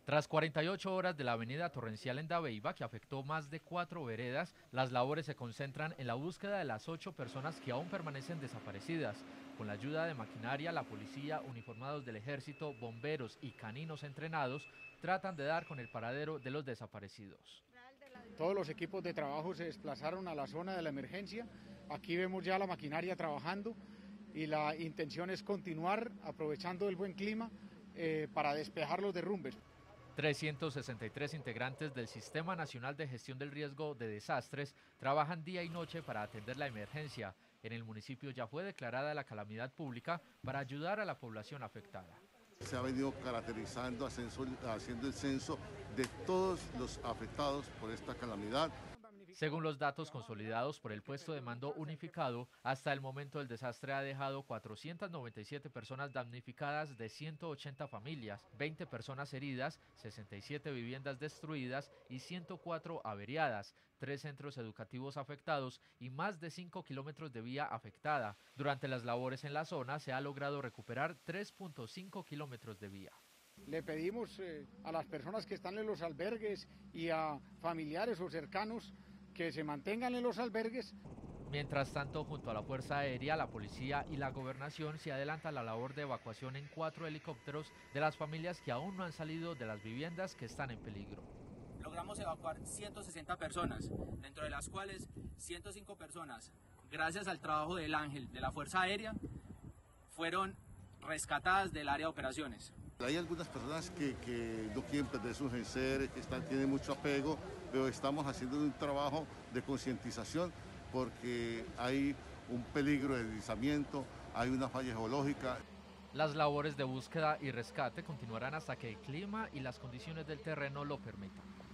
Tras 48 horas de la avenida torrencial en Dabeiba, que afectó más de 4 veredas, las labores se concentran en la búsqueda de las 8 personas que aún permanecen desaparecidas. Con la ayuda de maquinaria, la policía, uniformados del ejército, bomberos y caninos entrenados, tratan de dar con el paradero de los desaparecidos. Todos los equipos de trabajo se desplazaron a la zona de la emergencia. Aquí vemos ya la maquinaria trabajando y la intención es continuar aprovechando el buen clima para despejar los derrumbes. 363 integrantes del Sistema Nacional de Gestión del Riesgo de Desastres trabajan día y noche para atender la emergencia. En el municipio ya fue declarada la calamidad pública para ayudar a la población afectada. Se ha venido caracterizando, haciendo el censo de todos los afectados por esta calamidad. Según los datos consolidados por el puesto de mando unificado, hasta el momento el desastre ha dejado 497 personas damnificadas de 180 familias, 20 personas heridas, 67 viviendas destruidas y 104 averiadas, 3 centros educativos afectados y más de 5 kilómetros de vía afectada. Durante las labores en la zona se ha logrado recuperar 3.5 kilómetros de vía. Le pedimos a las personas que están en los albergues y a familiares o cercanos que se mantengan en los albergues. Mientras tanto, junto a la Fuerza Aérea, la Policía y la Gobernación se adelanta la labor de evacuación en 4 helicópteros de las familias que aún no han salido de las viviendas que están en peligro. Logramos evacuar 160 personas, dentro de las cuales 105 personas, gracias al trabajo del Ángel de la Fuerza Aérea, fueron rescatadas del área de operaciones. Hay algunas personas que no quieren perder sus enseres, tienen mucho apego, pero estamos haciendo un trabajo de concientización porque hay un peligro de deslizamiento, hay una falla geológica. Las labores de búsqueda y rescate continuarán hasta que el clima y las condiciones del terreno lo permitan.